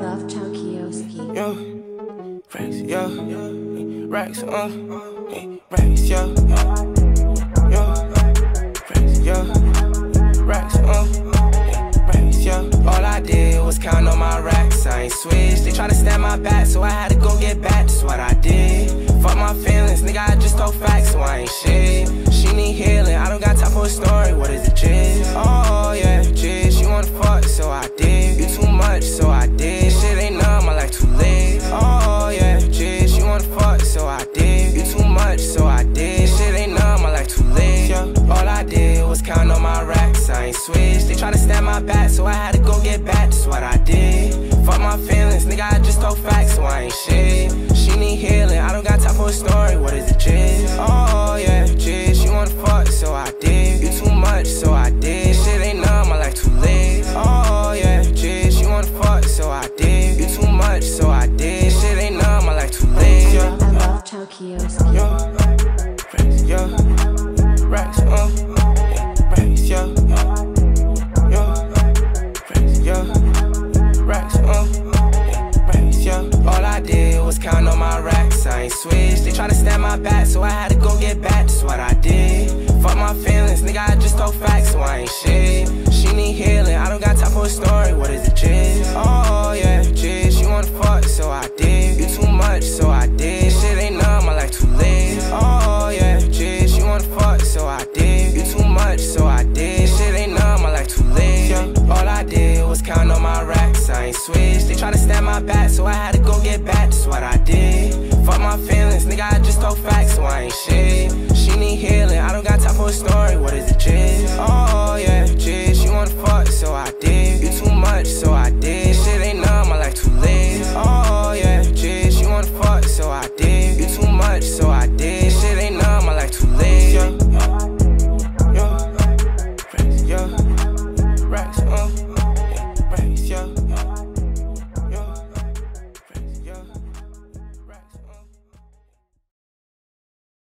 love Tokyoski. Yo, racks, yo, racks, racks, yo, racks, yo, racks, racks, yo. All I did was count on my racks, I ain't switched. They try to stab my back, so I had to go get back, that's what I did. Fuck my feelings, nigga, I just told facts, so I ain't shit. She need healing, I don't got time for a story, what is the gist? Oh yeah, gist, you wanna fuck, so I did. You too much, so I did. Shit ain't numb, my life too lit. Oh yeah, gist, you wanna fuck, so I did. You too much, so I did. Shit ain't numb, my life too lit. All I did was count on my racks, I ain't switched. They try to stab my back, so I had to go get back, that's what I did. Fuck my feelings, nigga, I just told facts, so I ain't shit. She need healing, I don't got time for a story, what is the gist? Oh yeah, gist, you wanna fuck, so I did. You too much, so I did. Shit ain't numb, my life too lit. Oh yeah, gist, you wanna fuck, so I did. You too much, so I did. Shit ain't numb, my life too lit. I love Tokyoski. Yo, racks, yo, racks, racks, yo, racks, yo, racks, racks, yo. All I did was count on my racks, I ain't switched. They try to stab my back, so I had to go get back, that's what I did. Fuck my feelings, nigga, I just told facts, so I ain't shit. She need healing, I don't got time for a story, what is the gist? Oh yeah, gist, you wanna fuck, so I did. You too much, so I did. Shit ain't numb, my life too lit. Oh yeah, gist, you wanna fuck, so I did. You too much, so I did. Shit ain't numb, my life too lit. All I did was count on my racks, I ain't switched. They try to stab my back, so I had to go get back, that's what I did. Fuck my feelings, nigga, I just told facts, so I ain't shit. She need healing, I don't got time for a story, what is it?